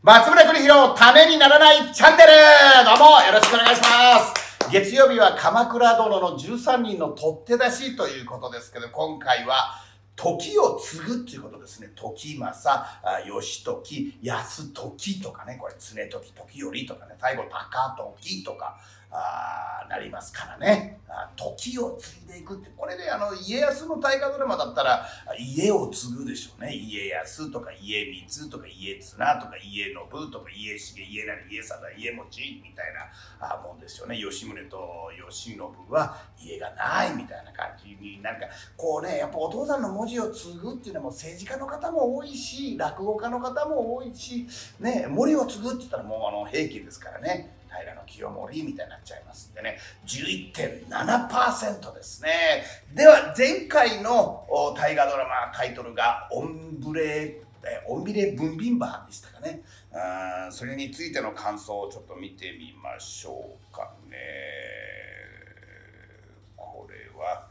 松村邦弘ためにならないチャンネル、どうもよろしくお願いします。月曜日は鎌倉殿の13人の取って出しということですけど、今回は時を継ぐっていうことですね。時政、義時、泰時とかね、これ常時、時頼とかね、最後高時とかなりますからね。時を継いでいくって、これで家康の大河ドラマだったら家を継ぐでしょうね。家康とか家光とか家綱とか家信とか家重、家成、家定、家茂みたいなもんですよね。吉宗と慶喜は家がないみたいな感じに、なんかこうね、やっぱお父さんの文字を継ぐっていうのはもう政治家の方も多いし、落語家の方も多いしね、森を継ぐって言ったらもう平均ですからね。平清盛みたいになっちゃいますんでね、11.7% ですね。では前回の大河ドラマタイトルがオンビレブンビンバーでしたかね。それについての感想をちょっと見てみましょうかね。これは、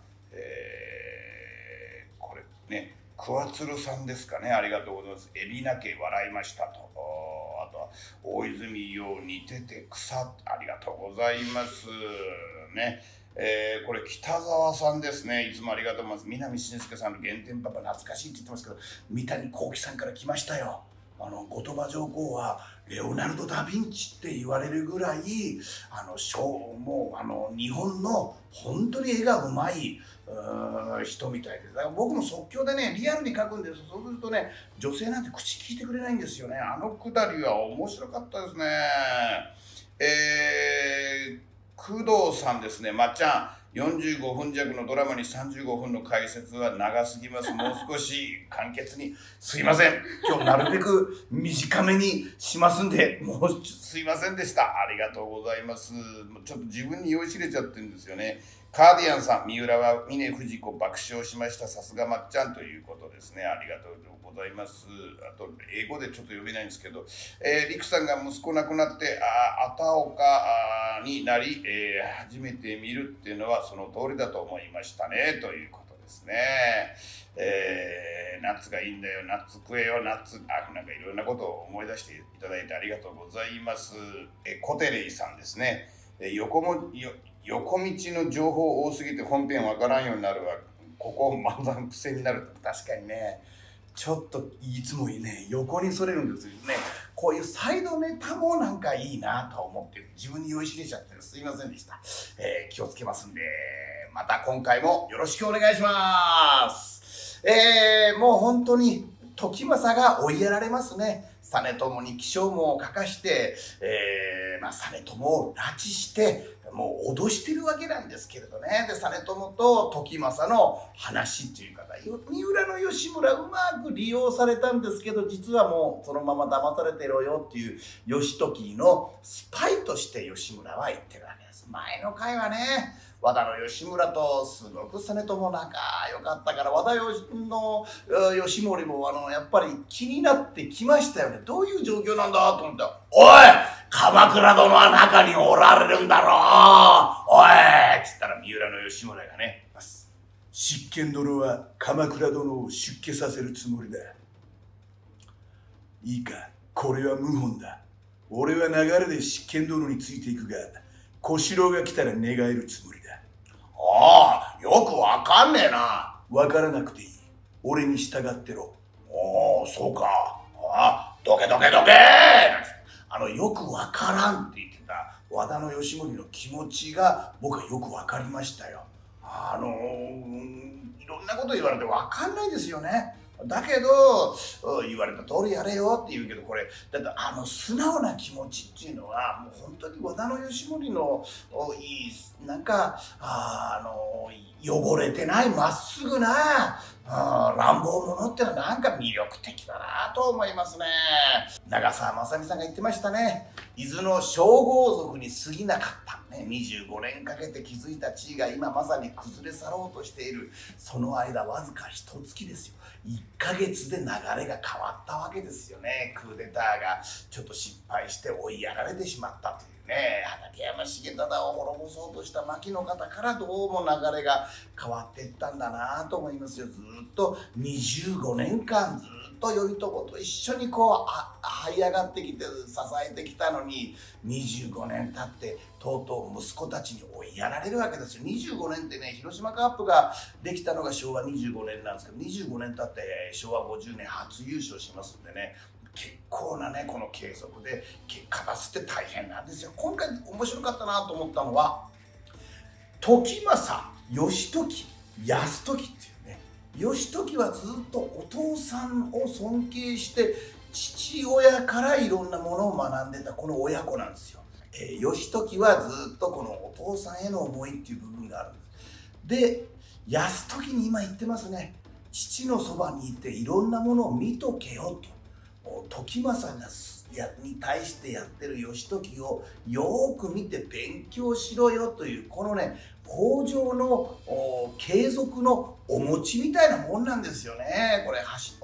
これね、桑鶴さんですかね。ありがとうございます。海老名家笑いましたと。あとは大泉洋似てて草、ありがとうございますね。これ北沢さんですね。いつもありがとうございます。南信介さんの原点パパ懐かしいって言ってますけど、三谷幸喜さんから来ましたよ。後鳥羽上皇はレオナルド・ダ・ヴィンチって言われるぐらいもう日本の本当に絵がうまい人みたいです。だから僕も即興でねリアルに描くんです。そうするとね、女性なんて口聞いてくれないんですよね。くだりは面白かったですね。工藤さんですね。まっちゃん、45分弱のドラマに35分の解説は長すぎます。もう少し簡潔に。すいません。今日なるべく短めにしますんで、もうすいませんでした。ありがとうございます。ちょっと自分に酔いしれちゃってるんですよね。カーディアンさん、三浦は峰不二子爆笑しました。さすがまっちゃんということですね。ありがとうございます。あと、英語でちょっと読めないんですけど、リクさんが息子亡くなって、あたおかになり、初めて見るっていうのはその通りだと思いましたね、ということですね。ナッツがいいんだよ、ナッツ食えよ、ナッツ、なんかいろんなことを思い出していただいてありがとうございます。コテレイさんですね。横道の情報多すぎて本編わからんようになるわ。ここ漫談の癖になる。確かにね、ちょっといつもね横にそれるんですよね。こういうサイドネタもなんかいいなと思って自分に酔いしれちゃってすいませんでした。気をつけますんで、また今回もよろしくお願いします。もう本当に時政が追いやられますね。実朝に起請文を書かして、実朝を拉致してもう脅してるわけなんですけれどね。で実朝と時政の話っていう方、三浦の義村うまく利用されたんですけど、実はもうそのまま騙されてろよっていう義時のスパイとして義村は言ってるわけです。前の回はね、和田の義村とすごく実朝仲良かったから、和田の義盛もやっぱり気になってきましたよね。どういう状況なんだと思ったら、おい鎌倉殿は中におられるんだろう、おいっつったら三浦の義村がね、執権殿は鎌倉殿を出家させるつもりだ。いいか、これは謀反だ。俺は流れで執権殿についていくが、小四郎が来たら寝返るつもりだ。ああ、よくわかんねえな。わからなくていい。俺に従ってろ。おお、そうか。どけどけどけよくわからんって言ってた和田義盛の気持ちが僕はよくわかりましたよ。いろんなこと言われてわかんないですよね。だけど言われた通りやれよって言うけど、これだって素直な気持ちっていうのはもう本当に和田義盛のいいなんか汚れてないまっすぐな乱暴者ってのはなんか魅力的だなと思いますね。長澤まさみさんが言ってましたね。伊豆の将豪族に過ぎなかった、25年かけて築いた地位が今まさに崩れ去ろうとしている。その間わずか1月ですよ。1ヶ月で流れが変わったわけですよね。クーデターがちょっと失敗して追いやられてしまったというね。畠山重忠を滅ぼそうとした牧の方からどうも流れが変わっていったんだなと思いますよ。ずっと25年間ずっとと頼朝と一緒にこう這い上がってきて支えてきたのに、25年経ってとうとう息子たちに追いやられるわけですよ。25年ってね、広島カップができたのが昭和25年なんですけど、25年経って昭和50年初優勝しますんでね、結構なねこの継続で結果出すって大変なんですよ。今回面白かったなと思ったのは、時政、義時、泰時っていうね、義時はずっとお父さんを尊敬して父親からいろんなものを学んでたこの親子なんですよ。義時はずっとこのお父さんへの思いっていう部分があるんです。で、泰時に今言ってますね。父のそばにいていろんなものを見とけよと。時政に対してやってる義時をよく見て勉強しろよという、このね北条の継続のお餅みたいなもんなんですよね。これ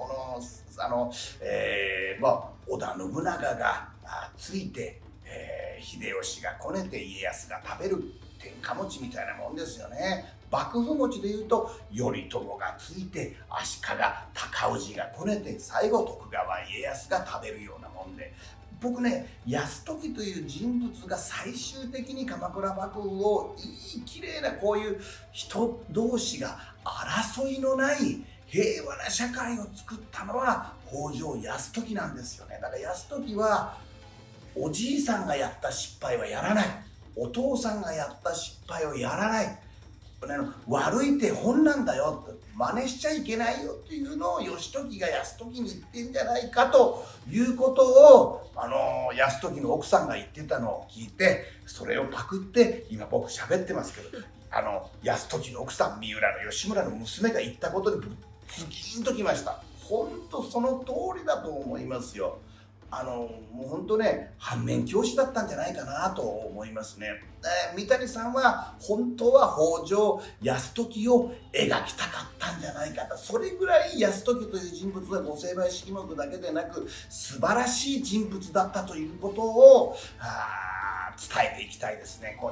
織田信長がついて、秀吉がこねて家康が食べる天下餅みたいなもんですよね。幕府餅でいうと頼朝がついて足利尊氏がこねて最後徳川家康が食べるようなもんで、僕ね泰時という人物が最終的に鎌倉幕府をいい綺麗なこういう人同士が争いのない平和な社会を作ったのは北条泰時なんですよね。だから泰時はおじいさんがやった失敗はやらない、お父さんがやった失敗をやらない、悪い手本なんだよ、真似しちゃいけないよっていうのを義時が泰時に言ってんじゃないかということを泰時の奥さんが言ってたのを聞いて、それをパクって今僕喋ってますけど、泰時の奥さん三浦の吉村の娘が言ったことにズキンときました。本当その通りだと思いますよ。もう本当ね反面教師だったんじゃないかなと思いますね。三谷さんは本当は北条泰時を描きたかったんじゃないかと。それぐらい泰時という人物は御成敗式目だけでなく素晴らしい人物だったということを伝えていきたいですね。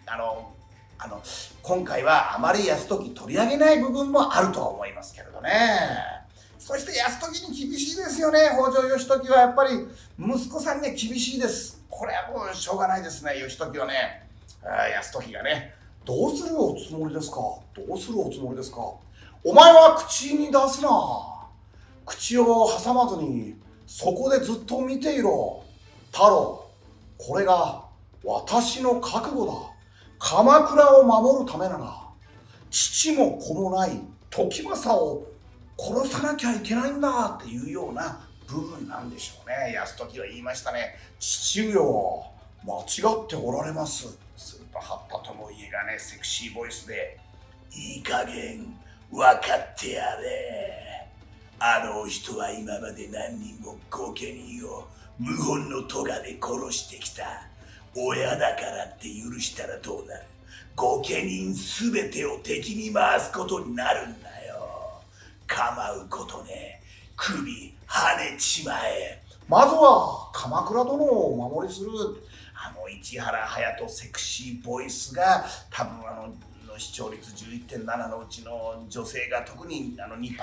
今回はあまり泰時取り上げない部分もあるとは思いますけれどね。そして泰時に厳しいですよね。北条義時はやっぱり息子さんには厳しいです。これはもうしょうがないですね。義時はね、泰時がね、どうするおつもりですか、どうするおつもりですか、お前は口に出すな、口を挟まずにそこでずっと見ていろ、太郎、これが私の覚悟だ。鎌倉を守るためなら父も子もない時政を殺さなきゃいけないんだっていうような部分なんでしょうね。泰時は言いましたね。父上は間違っておられます。すると八田智家がねセクシーボイスで、いい加減分かってやれ。あの人は今まで何人も御家人を無言の咎で殺してきた。親だからって許したらどうなる。御家人すべてを敵に回すことになるんだよ。構うことね。首はねちまえ。まずは鎌倉殿をお守りする市原隼人セクシーボイスが多分視聴率 11.7 のうちの女性が特に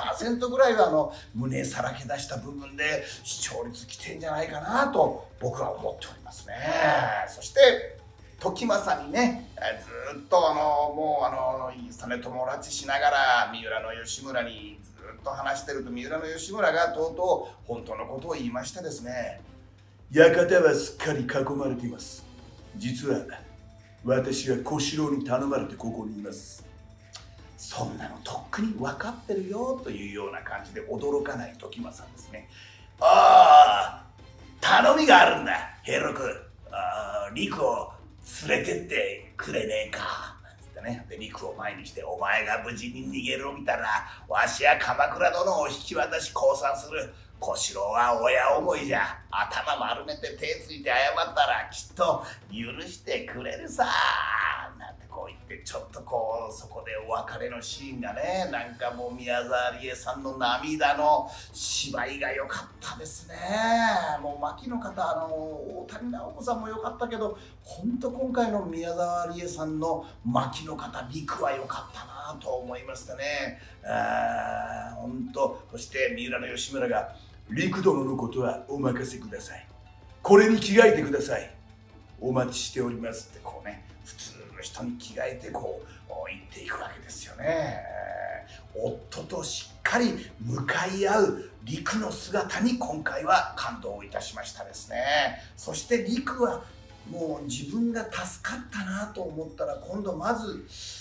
2% ぐらいは胸さらけ出した部分で視聴率きてんじゃないかなと僕は思っておりますね。そして時政にねずっともう実朝を拉致しながら三浦義村にずっと話してると、三浦義村がとうとう本当のことを言いましてですね、館はすっかり囲まれています。実は私は小四郎に頼まれてここにいます。そんなのとっくに分かってるよというような感じで驚かない時政ですね。ああ、頼みがあるんだ平六。陸を連れてってくれねえかなんつってね。で陸を前にして、お前が無事に逃げるを見たらわしは鎌倉殿を引き渡し降参する。小四郎は親思いじゃ。頭丸めて手ついて謝ったらきっと許してくれるさなんてこう言って、ちょっとこうそこでお別れのシーンがね、なんかもう宮沢りえさんの涙の芝居が良かったですね。もう牧の方大谷直子さんも良かったけど、本当今回の宮沢りえさんの牧の方陸は良かったなと思いましたね。本当。そして三浦義村が陸殿のことはお任せください。これに着替えてください。お待ちしておりますってこうね、普通の人に着替えてこう言っていくわけですよね。夫としっかり向かい合う陸の姿に今回は感動いたしましたですね。そして陸はもう自分が助かったなと思ったら今度まず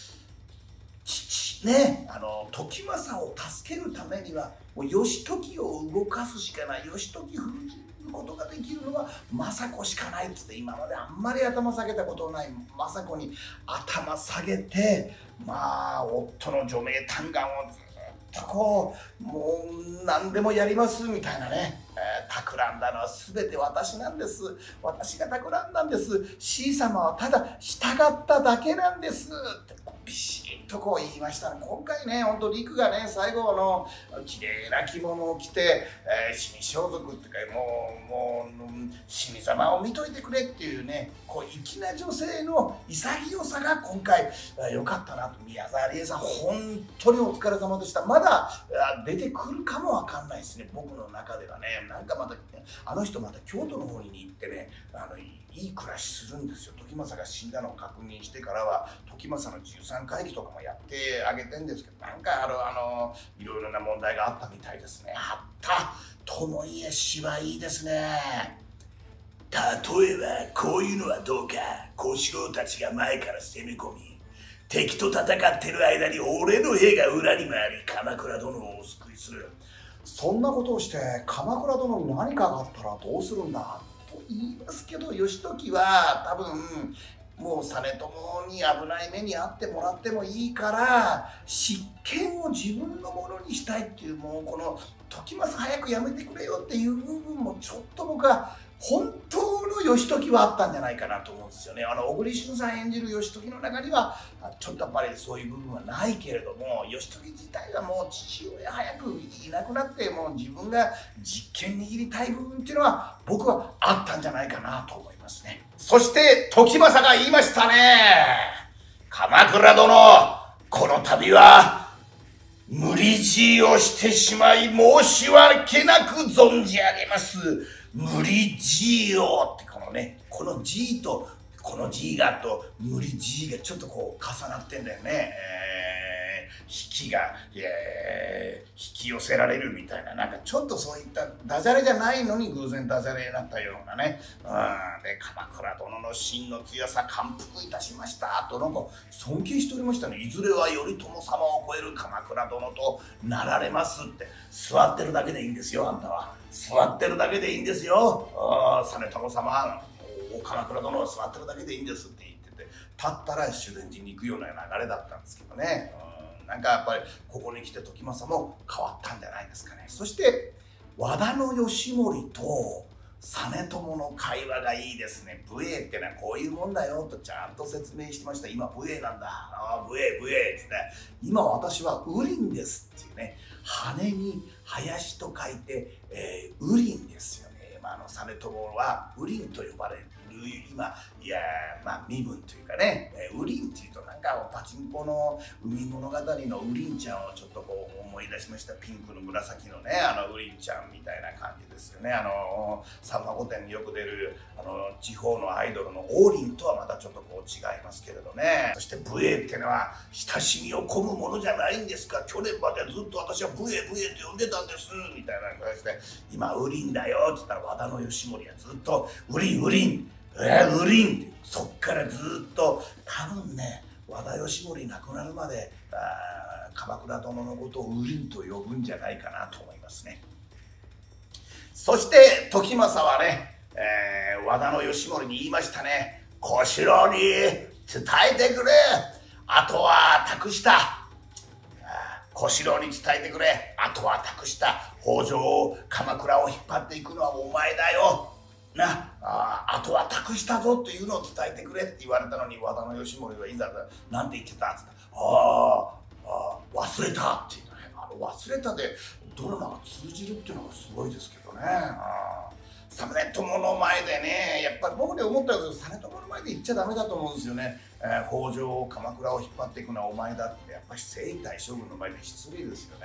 時政を助けるためにはもう義時を動かすしかない、義時封じることができるのは政子しかないっつって、今まであんまり頭下げたことのない政子に頭下げて、まあ夫の除名嘆願をずっとこうもう何でもやりますみたいなね、企んだのは全て私なんです、私が企んだんです、C 様はただ従っただけなんですってビシッとこう言いましたね。今回ね、ほんと陸がね、最後の綺麗な着物を着て、死に装束っていうか、もう死に様を見といてくれっていうね、こう粋な女性の潔さが今回良かったなと。宮沢りえさん、本当にお疲れ様でした。まだ出てくるかもわかんないですね、僕の中ではね。なんかまたあの人また京都の方に行ってね、いい暮らしするんですよ。時政が死んだのを確認してからは時政の13回忌とかもやってあげてんですけど、なんかいろいろな問題があったみたいですね。あったともいえ詩はいいですね。例えばこういうのはどうか。小四郎たちが前から攻め込み、敵と戦ってる間に俺の兵が裏に回り鎌倉殿をお救いする。そんなことをして鎌倉殿に何かがあったらどうするんだと言いますけど、義時は多分もう実朝に危ない目に遭ってもらってもいいから執権を自分のものにしたいっていう、もうこの時政早くやめてくれよっていう部分もちょっと僕は本当の義時はあったんじゃないかなと思うんですよね。小栗旬さん演じる義時の中にはちょっとやっぱりそういう部分はないけれども、義時自体がもう父親早くいなくなってもう自分が実権握りたい部分っていうのは僕はあったんじゃないかなと思いますね。そして時政が言いましたね。鎌倉殿、この度は無理強いをしてしまい申し訳なく存じ上げます。無理強いってこのね、この G とこの G が無理 G がちょっとこう重なってんだよね。引きが、引き寄せられるみたいな、なんかちょっとそういったダジャレじゃないのに偶然ダジャレになったようなね。で、鎌倉殿の真の強さ感服いたしましたとなんか尊敬しておりましたね。いずれは頼朝様を超える鎌倉殿となられますって。座ってるだけでいいんですよ、あんたは。座ってるだけでいいんですよ。実朝様、鎌倉殿は座ってるだけでいいんですって言ってて、立ったら修善寺に行くような流れだったんですけどね。なんかやっぱりここに来て時政も変わったんじゃないですかね。そして和田義盛と実朝の会話がいいですね。武衛ってのはこういうもんだよとちゃんと説明してました。今武衛なんだ。武衛ってって、今私は羽林ですっていうね。羽に林と書いて、羽林ですよね。実朝は羽林と呼ばれる今、身分というかね、羽林っていうとなんかパチンコの海物語の羽林ちゃんをちょっとこう思い出しました。ピンクの紫のね、羽林ちゃんみたいな感じですよね。さんま御殿によく出る地方のアイドルの王林とはまたちょっとこう違いますけれどね。そして武衛っていうのは親しみを込むものじゃないんですか。去年までずっと私は武衛って呼んでたんですみたいな感じで、今羽林だよって言ったら和田義盛はずっと羽林ってそっからずっと多分ね、和田義盛亡くなるまで鎌倉殿のことを羽林と呼ぶんじゃないかなと思いますね。そして時政はね、和田義盛に言いましたね。小四郎に伝えてくれ、あとは託した。小四郎に伝えてくれ、あとは託した北条を鎌倉を引っ張っていくのはお前だよな、あとは託したぞというのを伝えてくれって言われたのに、和田義盛はいざなんて言ってたっつったら、忘れたっていうね。忘れたでドラマが通じるっていうのがすごいですけどね。実朝の前でね、やっぱり僕で思ったんですけど、実朝の前で言っちゃダメだと思うんですよね。北条を鎌倉を引っ張っていくのはお前だって、やっぱり征夷大将軍の前で失礼ですよね。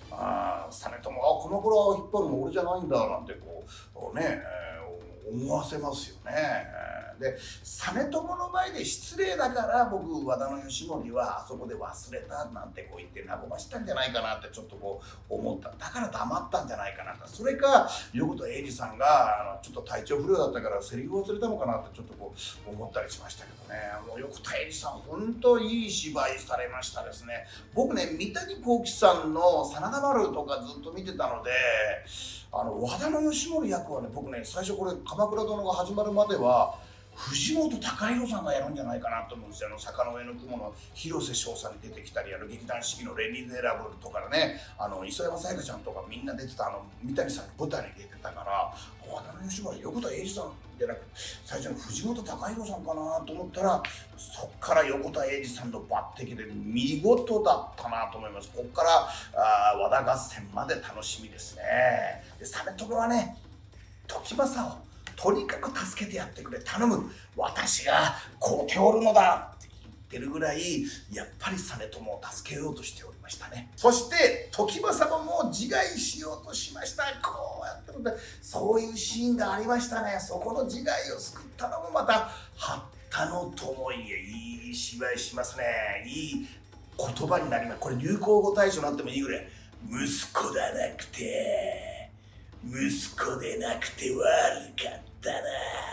実朝鎌倉を引っ張るの俺じゃないんだなんてこうね、思わせますよね。で実朝の前で失礼だから僕和田義盛はあそこで忘れたなんてこう言って和ましたんじゃないかなってちょっとこう思った。だから黙ったんじゃないかなと。それか横田栄司さんがちょっと体調不良だったからセリフ忘れたのかなってちょっとこう思ったりしましたけどね。もう横田栄司さん本当いい芝居されましたですね。僕ね三谷幸喜さんの真田丸とかずっと見てたので和田義盛役はね僕ね最初これ「鎌倉殿」が始まるまでは藤本隆弘さんがやるんじゃないかなと思うんですよ。坂の上の雲の広瀬翔さんに出てきたり劇団四季の「レ・ミゼラブル」とかね磯山さやかちゃんとかみんな出てた三谷さんの舞台に出てたから和田義盛横田栄司さんじゃなくて最初の藤本隆弘さんかなと思ったらそっから横田栄司さんの抜擢で見事だったなと思います。ここから和田合戦まで楽しみですね。で実朝はね時政をとにかく助けてやってくれ頼む私がこう手おるのだって言ってるぐらいやっぱり実朝を助けようとしておりましたね。そして時政も自害しようとしました。こうやってるんでそういうシーンがありましたね。そこの自害を救ったのもまた八田の友家いい芝居しますね。いい言葉になります。これ流行語大賞になってもいいぐらい息子だなくて息子でなくて悪かったな。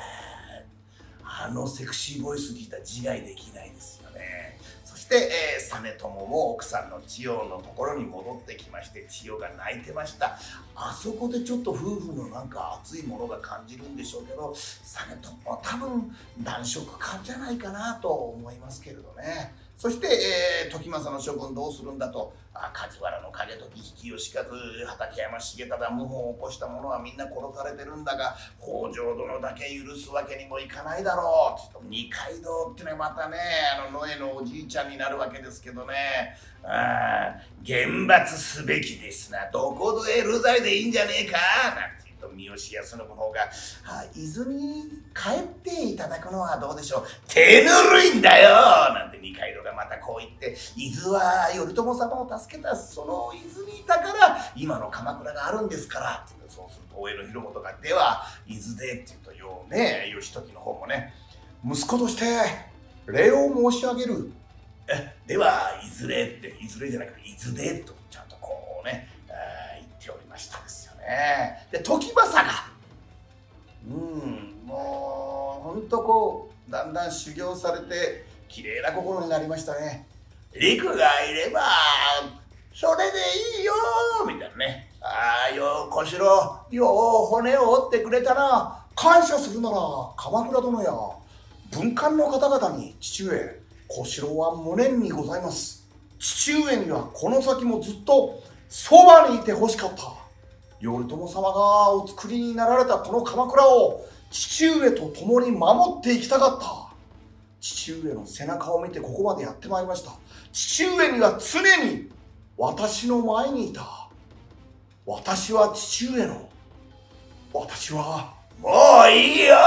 セクシーボイス聞いたら自害できないですよね。そして、実朝も奥さんの千代のところに戻ってきまして千代が泣いてました。あそこでちょっと夫婦のなんか熱いものが感じるんでしょうけど実朝は多分男色感じゃないかなと思いますけれどね。そして、時政の処分どうするんだと梶原の景時比企能員畠山重忠謀反を起こした者はみんな殺されてるんだが北条殿だけ許すわけにもいかないだろうって二階堂ってねまたね野江のおじいちゃんになるわけですけどね厳罰すべきですなどこぞへ流罪でいいんじゃねえかなんて三好康信の方が伊豆に帰っていただくのはどうでしょう手ぬるいんだよなんて二階堂がまたこう言って伊豆は頼朝様を助けたその伊豆にいたから今の鎌倉があるんですからってそうすると大江広元がでは伊豆でって言うとよね義時の方もね息子として礼を申し上げるではいずれっていずれじゃなくて伊豆でとちゃんとこうね言っておりましたですよね。で時政がもうほんとこうだんだん修行されて綺麗な心になりましたね。陸がいればそれでいいよみたいなね。よ小四郎よう骨を折ってくれたな感謝するなら鎌倉殿や文官の方々に父上小四郎は無念にございます。父上にはこの先もずっとそばにいてほしかった。頼朝様がお作りになられたこの鎌倉を父上と共に守っていきたかった。父上の背中を見てここまでやってまいりました。父上には常に私の前にいた。私は父上の私はもういいよ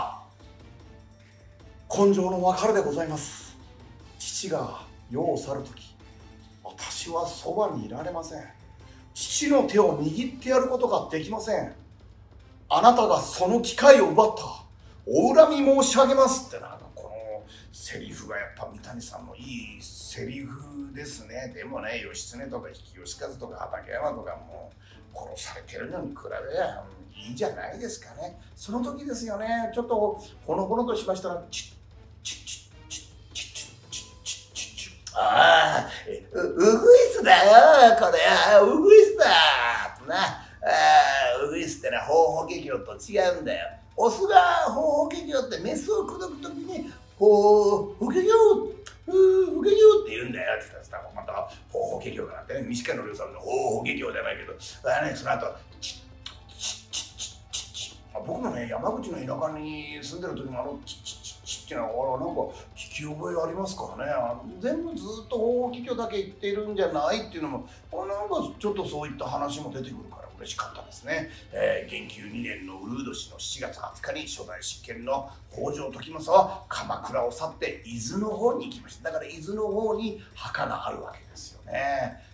根性の別れでございます。父が世を去るとき私はそばにいられません。父の手を握ってやることができません。あなたがその機会を奪ったお恨み申し上げますってこのセリフがやっぱ三谷さんのいいセリフですね。でもね義経とか比企能員とか畠山とかも殺されてるのに比べりゃいいじゃないですかね。その時ですよねちょっとほのぼのとしましたらチッチッチッチッチッチッチッチッチッチッウグイスだよこれウグイスだってなウグイスってのはホウホケキョウと違うんだよ。オスがホウホケキョウってメスを口説くときにホウホケキョウウケキョウって言うんだよって言ったらまたホウホケキョウがなってね西川のりょうさんのホウホケキョウじゃないけどその後チッチッチッチッチッチッ僕もね山口の田舎に住んでる時もチッチッチッチッっていうのはなんか聞き覚えありますからね。全部ずっとホウホケキョウだけ言ってるんじゃないっていうのもなんかちょっとそういった話も出てくるから嬉しかったですね。元久2年のうるう年の7月20日に初代執権の北条時政は鎌倉を去って伊豆の方に行きました。だから伊豆の方に墓があるわけですよね。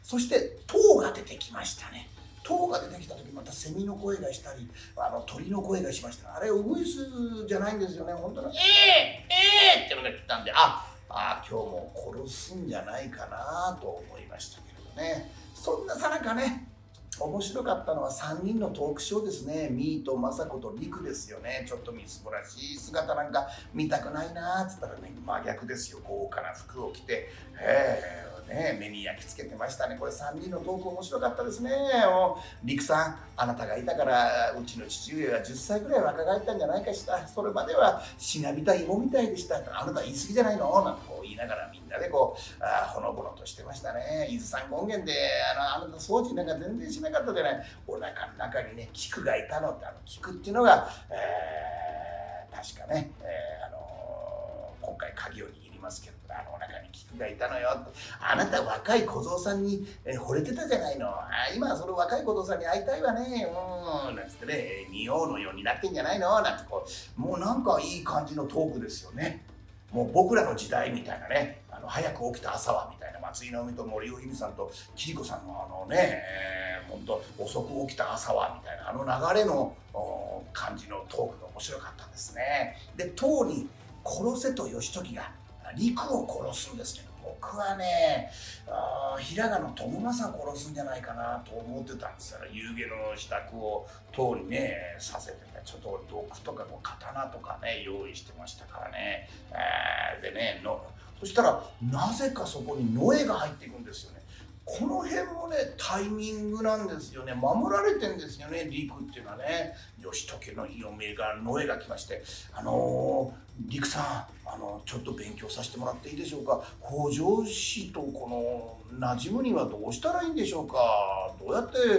そして塔が出てきましたね。塔が出てきた時またセミの声がしたり鳥の声がしました。あれウグイスじゃないんですよね。本当にってのが来たんで、今日も殺すんじゃないかなと思いましたけれどね。そんなさなかね、面白かったのは3人のトークショーですね。ミーとマサコとリクですよね。ちょっとみすぼらしい姿なんか見たくないなーっつったらね、真逆ですよ。豪華な服を着て、目に焼き付けてましたね。これ3人のトーク面白かったですね。リクさん、あなたがいたからうちの父上は10歳ぐらい若返ったんじゃないかしら。それまではしなびた芋みたいでした。あなた言い過ぎじゃないのなんてこう言いながらみんなでこうほのぼのとしてましたね。伊豆山権現であなた掃除なんか全然しなかったじゃない。お腹の中にね菊がいたのって、菊っていうのが、確かね、今回鍵を握りますけど、お腹に菊がいたのよ。あなた若い小僧さんに、惚れてたじゃないの。今その若い小僧さんに会いたいわね。なんつってね、仁王のようになってんじゃないのなんてこう、もうなんかいい感じのトークですよね。もう僕らの時代みたいなね、早く起きた朝はみたいな、松井直美と森尾由美さんと桐子さんの本当遅く起きた朝はみたいな流れの感じのトークが面白かったんですね。で、唐に殺せと義時が陸を殺すんですけど、僕はね、平賀の友政を殺すんじゃないかなと思ってたんですよ。夕げの支度を唐にねさせてね、ちょっと毒とか刀とかね用意してましたからね。でねそしたらなぜかそこに野江が入っていくんですよね。この辺もねタイミングなんですよね。守られてんですよね、陸っていうのはね。義時の嫁が野江が来まして、陸さんちょっと勉強させてもらっていいでしょうか。北条氏とこの馴染むにはどうしたらいいんでしょうか。どうやって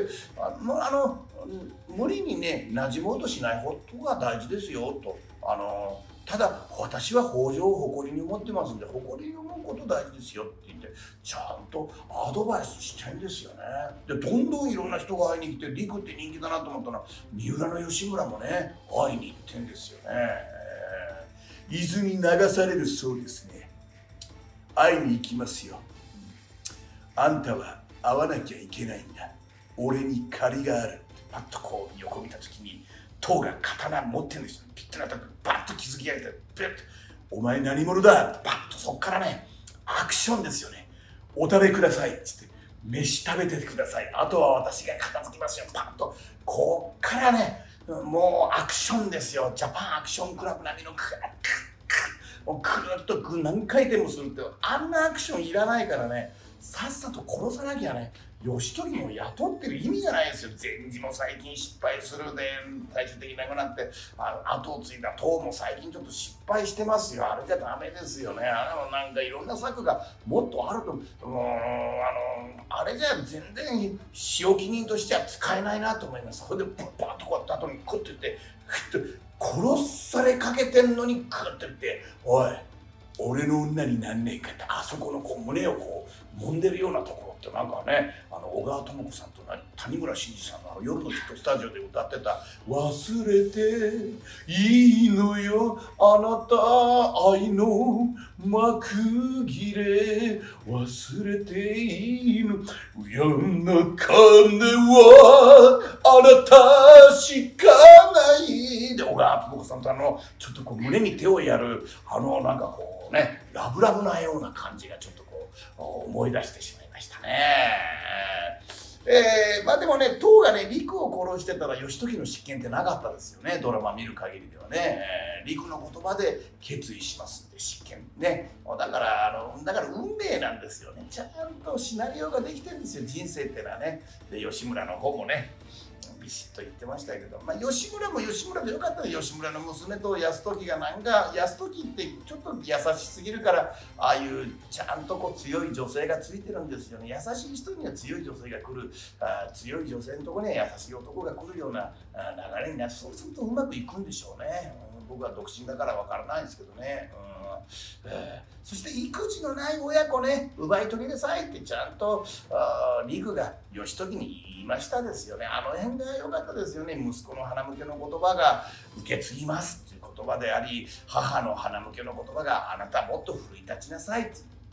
無理にね馴染もうとしないことが大事ですよと。ただ私は北条を誇りに思ってますんで、誇りに思うこと大事ですよって言ってちゃんとアドバイスしてんですよね。でどんどんいろんな人が会いに来て、陸って人気だなと思ったら三浦義村もね会いに行ってんですよね。伊豆に流されるそうですね。会いに行きますよ。あんたは会わなきゃいけないんだ。俺に借りがあるって。パッとこう横見た時に唐が刀持ってるんですよ。ピッとなったらバッと気づき上げて、ピュッとお前何者だってバッとそっからねアクションですよね。お食べくださいっつって、飯食べてください、あとは私が片付きますよ。パッとこっからねもうアクションですよ。ジャパンアクションクラブ並みのクッもうくるっと何回転もするって、あんなアクションいらないからね、さっさと殺さなきゃね。義時も雇ってる意味がないですよ。禅師も最近失敗するで最終的に亡くなって、後を継いだ唐も最近ちょっと失敗してますよ。あれじゃダメですよね。なんかいろんな策がもっとあると、あれじゃ全然仕置き人としては使えないなと思います。それでパッパッとこうやって後にクッと言ってフッと殺されかけてんのにクッと言って「おい俺の女になんねえか」って、あそこのこう胸をこう揉んでるようなところってなんかね、小川智子さんと谷村新司さんの夜のヒットスタジオで歌ってた「忘れていいのよあなた愛の幕切れ忘れていいの世の中ではあなたしかない」で小川智子さんとちょっとこう胸に手をやるなんかこうねラブラブなような感じがちょっとこう思い出してしまいましたね。でもね唐がね陸を殺してたら義時の執権ってなかったですよね。ドラマ見る限りではね、陸の言葉で決意しますんで執権ね。だから運命なんですよね。ちゃんとシナリオができてるんですよ、人生ってのはね。で吉村の方もねビシッと言ってましたけど、吉村も吉村でよかったね。吉村の娘と泰時がなんか泰時ってちょっと優しすぎるから、ああいうちゃんとこう強い女性がついてるんですよね。優しい人には強い女性が来る、強い女性のところには優しい男が来るような流れになって、そうするとうまくいくんでしょうね。僕は独身だからわからないですけどね。そして育児のない親子ね奪い取りなさいってちゃんと陸が義時に言いましたですよね。あの辺が良かったですよね。息子の鼻向けの言葉が受け継ぎますっていう言葉であり、母の鼻向けの言葉があなたもっと奮い立ちなさいって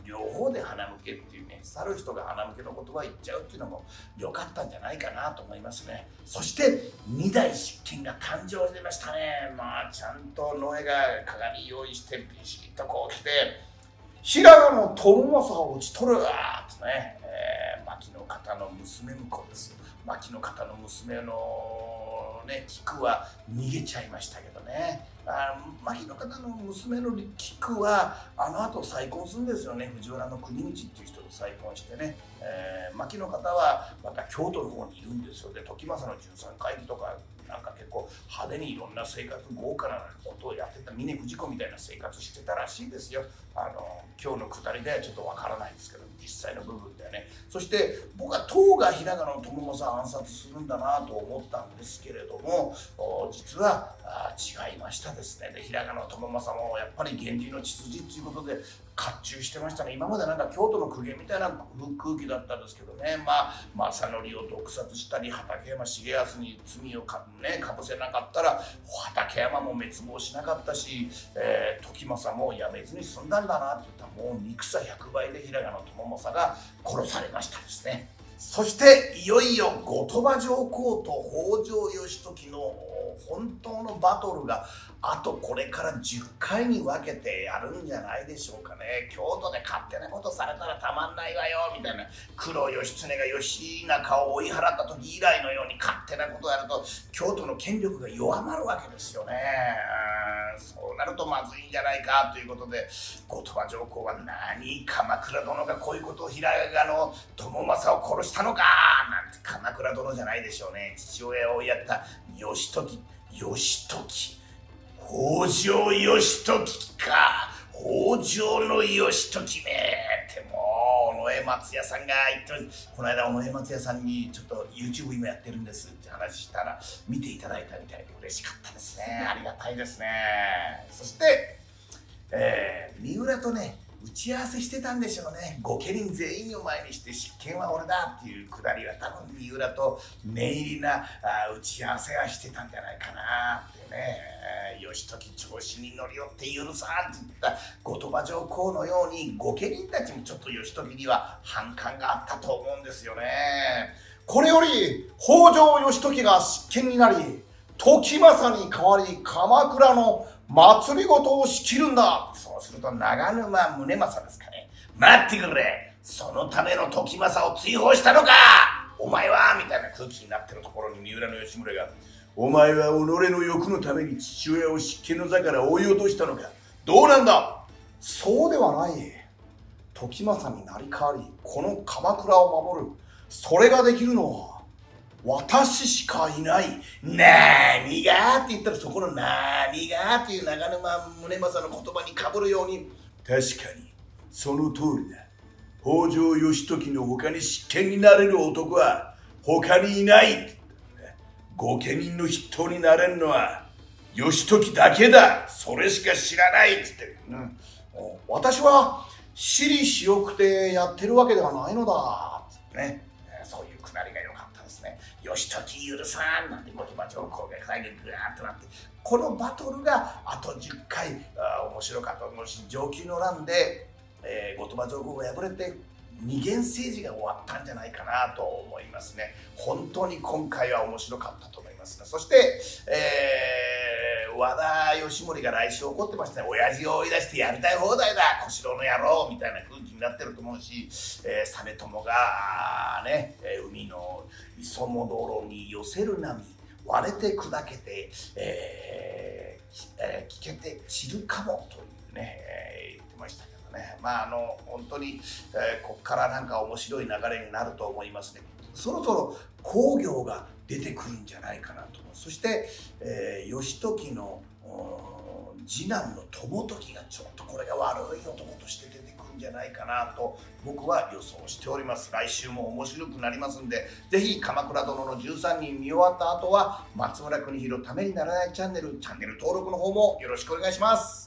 両方で花向けっていうね、去る人が花向けの言葉を言っちゃうっていうのも良かったんじゃないかなと思いますね。そして2代執権が誕生してましたね。まあちゃんと野江が鏡用意してビシッとこう来て、平賀の朝政を討ち取るわーってね、牧の方の娘婿ですよ。牧の方の娘のね、菊は逃げちゃいましたけどね。牧の方の娘の菊はあの後再婚するんですよね。藤原国道っていう人と再婚してね。牧の方はまた京都の方にいるんですよ。で時政の13回忌とかなんか結構派手にいろんな生活、豪華なことをやってた、峰不二子みたいな生活してたらしいですよ。今日のくだりではちょっとわからないですけど、実際の部分ではね。そして僕は唐が平賀の朝政を暗殺するんだなと思ったんですけれども、実は違いましたですね。で平賀の朝政もやっぱり源氏の血筋ということで甲冑してましたね。今までなんか京都の公家みたいな空気だったんですけどね。正則を毒殺したり、畠山重康に罪をかぶせなかったら畠山も滅亡しなかったし、時政もやめずに済んだんだなって言ったら、もう憎さ100倍で平賀の朝政が殺されましたですね。そしていよいよ後鳥羽上皇と北条義時の本当のバトルがあとこれから10回に分けてやるんじゃないでしょうかね。京都で勝手なことされたらたまんないわよみたいな、九郎義経が義仲を追い払った時以来のように勝手なことをやると京都の権力が弱まるわけですよね。そうなるとまずいんじゃないかということで、後鳥羽上皇は何、鎌倉殿がこういうことを平賀の朝政を殺したのかなんて、鎌倉殿じゃないでしょうね。父親を追いやった義時、北条義時か、北条の義時めってもう尾上松也さんが言ってる。この間尾上松也さんにちょっと YouTube 今やってるんですって話したら見ていただいたみたいで嬉しかったですね。ありがたいですね。そして、三浦とね打ち合わせしてたんでしょうね。御家人全員を前にして執権は俺だっていうくだりは多分三浦と念入りな打ち合わせはしてたんじゃないかなってね。義時調子に乗り寄って許さんって言った後鳥羽上皇のように御家人たちもちょっと義時には反感があったと思うんですよね。これより北条義時が執権になり、時政に代わり鎌倉の祭りごとを仕切るんだ。そうすると長沼宗政ですかね。待ってくれ、そのための時政を追放したのかお前はみたいな空気になってるところに三浦義村が、お前は己の欲のために父親を執権の座から追い落としたのか。どうなんだ。そうではない。時政に成り代わりこの鎌倉を守る、それができるのは私しかいない。何がって言ったら、そこの何がっていう長沼宗政の言葉にかぶるように、確かにその通りだ。北条義時の他に執権になれる男は他にいない。御家人の筆頭になれるのは義時だけだ。それしか知らないって言ってる。私は私利私欲でやってるわけではないのだってね。そういうくだりが良かったですね。義時許さんなんて後鳥羽上皇が会議でグワーッとなって、このバトルがあと10回面白かったと思うし、承久の乱で、後鳥羽上皇が敗れて二元政治が終わったんじゃないかなと思いますね。本当に今回は面白かったと思いますね。そして、和田義盛が来週怒ってましたね。親父を追い出してやりたい放題だ小四郎の野郎みたいな空気になってると思うし、実朝がね、海の磯も道路に寄せる波割れて砕けて、聞けて散るかもというね、言ってましたけどね。本当に、ここからなんか面白い流れになると思いますね。そろそろ公暁が出てくるんじゃないかなと思う。そして、義時の次男の友時がちょっとこれが悪い男として出てくるんじゃないかなと僕は予想しております。来週も面白くなりますんで、ぜひ鎌倉殿の13人見終わった後は松村邦洋ためにならないチャンネル登録の方もよろしくお願いします。